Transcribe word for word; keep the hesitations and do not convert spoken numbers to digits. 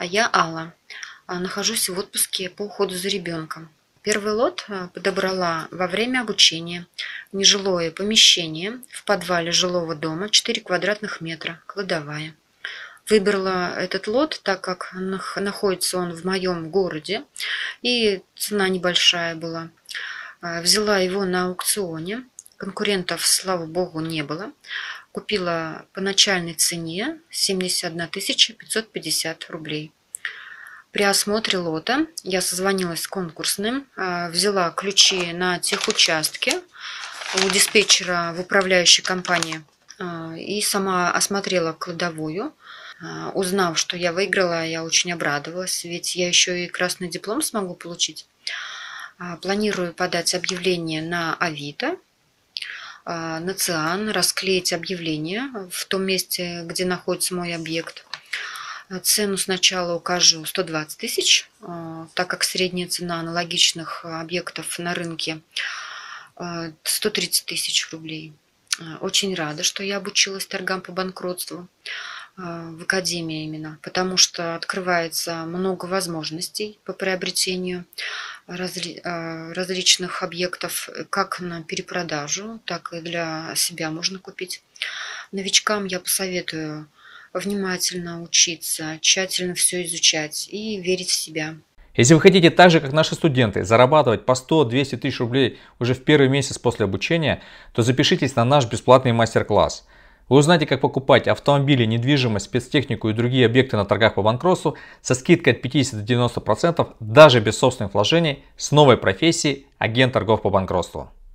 Я Алла. Нахожусь в отпуске по уходу за ребенком. Первый лот подобрала во время обучения. Нежилое помещение в подвале жилого дома, четыре квадратных метра, кладовая. Выбрала этот лот, так как находится он в моем городе, и цена небольшая была. Взяла его на аукционе. Конкурентов, слава богу, не было. Купила по начальной цене семьдесят одна тысяча пятьсот пятьдесят рублей. При осмотре лота я созвонилась с конкурсным, взяла ключи на техучастке у диспетчера в управляющей компании и сама осмотрела кладовую. Узнав, что я выиграла, я очень обрадовалась, ведь я еще и красный диплом смогу получить. Планирую подать объявление на Авито, на ЦИАН, расклеить объявление в том месте, где находится мой объект. Цену сначала укажу сто двадцать тысяч, так как средняя цена аналогичных объектов на рынке сто тридцать тысяч рублей. Очень рада, что я обучилась торгам по банкротству в академии именно, потому что открывается много возможностей по приобретению разли различных объектов, как на перепродажу, так и для себя можно купить. Новичкам я посоветую внимательно учиться, тщательно все изучать и верить в себя. Если вы хотите так же, как наши студенты, зарабатывать по сто-двести тысяч рублей уже в первый месяц после обучения, то запишитесь на наш бесплатный мастер-класс. Вы узнаете, как покупать автомобили, недвижимость, спецтехнику и другие объекты на торгах по банкротству со скидкой от пятидесяти до девяноста процентов даже без собственных вложений с новой профессией агент торгов по банкротству.